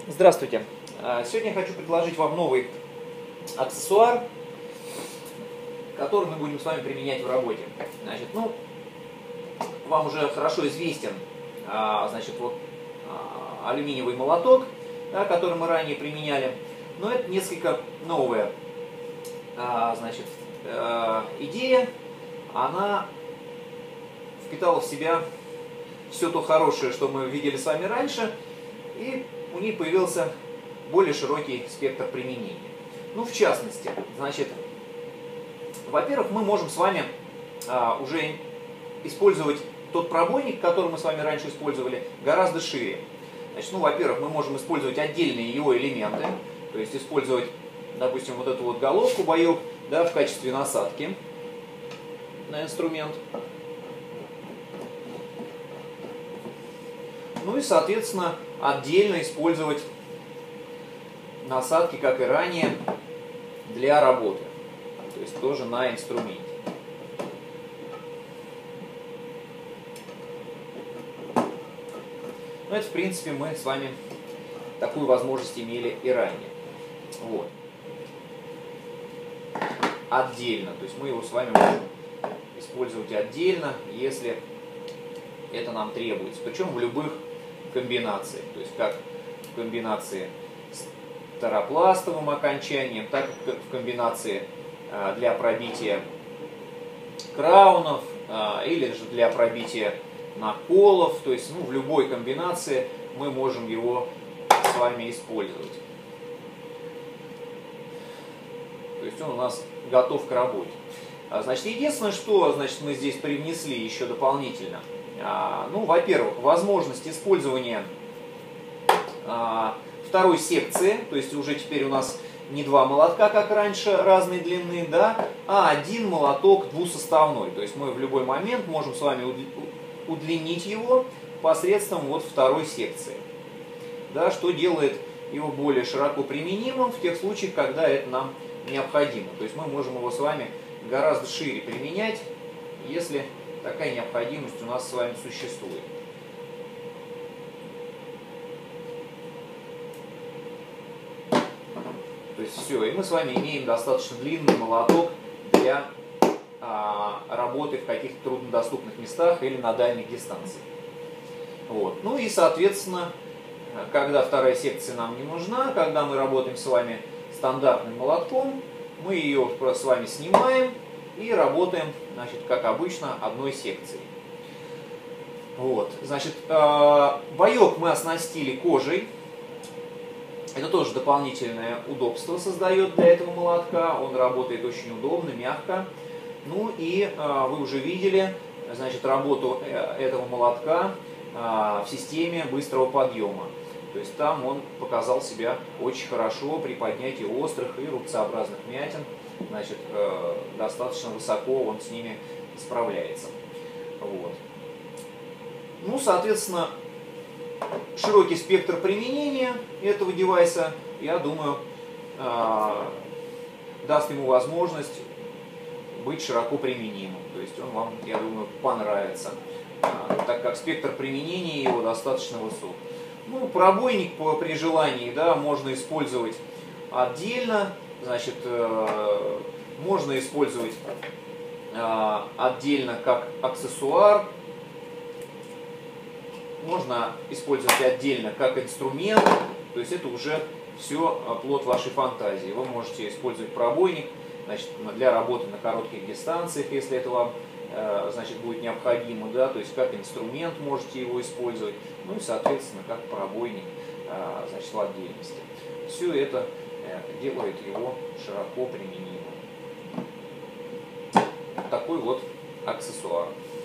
Здравствуйте! Сегодня я хочу предложить вам новый аксессуар, который мы будем с вами применять в работе. Вам уже хорошо известен алюминиевый молоток, да, который мы ранее применяли, но это несколько новая идея. Она впитала в себя все то хорошее, что мы видели с вами раньше, и у них появился более широкий спектр применения. В частности, во-первых, мы можем с вами уже использовать тот пробойник, который мы с вами раньше использовали, гораздо шире. Во-первых, мы можем использовать отдельные его элементы, то есть использовать, допустим, вот эту вот головку боек, да, в качестве насадки на инструмент. И, соответственно, отдельно использовать насадки, как и ранее, для работы. То есть тоже на инструменте. Это, в принципе, мы с вами такую возможность имели и ранее. Вот. Отдельно. То есть мы его с вами можем использовать отдельно, если это нам требуется. Причем в любых комбинациях. То есть как в комбинации с таропластовым окончанием, так и в комбинации для пробития краунов или же для пробития наколов. То есть в любой комбинации мы можем его с вами использовать. То есть он у нас готов к работе. Единственное, что мы здесь привнесли еще дополнительно. Во-первых, возможность использования второй секции, то есть уже теперь у нас не два молотка, как раньше, разной длины, да, а один молоток двусоставной. То есть мы в любой момент можем с вами удлинить его посредством вот второй секции, да, что делает его более широко применимым в тех случаях, когда это нам необходимо. То есть мы можем его с вами гораздо шире применять, если такая необходимость у нас с вами существует. То есть все, и мы с вами имеем достаточно длинный молоток для работы в каких-то труднодоступных местах или на дальних дистанциях. Вот. И, соответственно, когда вторая секция нам не нужна, когда мы работаем с вами стандартным молотком, мы ее с вами снимаем и работаем, как обычно, одной секцией. Вот. Боек мы оснастили кожей. Это тоже дополнительное удобство создает для этого молотка. Он работает очень удобно, мягко. Вы уже видели, работу этого молотка в системе быстрого подъема. То есть там он показал себя очень хорошо при поднятии острых и рубцеобразных мятин. Достаточно высоко он с ними справляется. Вот. Соответственно, широкий спектр применения этого девайса, я думаю, даст ему возможность быть широко применимым. То есть он вам, я думаю, понравится, так как спектр применения его достаточно высок. Пробойник при желании, да, можно использовать отдельно. Можно использовать отдельно как аксессуар, можно использовать отдельно как инструмент, то есть это уже все плод вашей фантазии. Вы можете использовать пробойник для работы на коротких дистанциях, если это вам будет необходимо, да, то есть как инструмент можете его использовать, и, соответственно, как пробойник в отдельности. Все это делает его широко применимым. Такой вот аксессуар.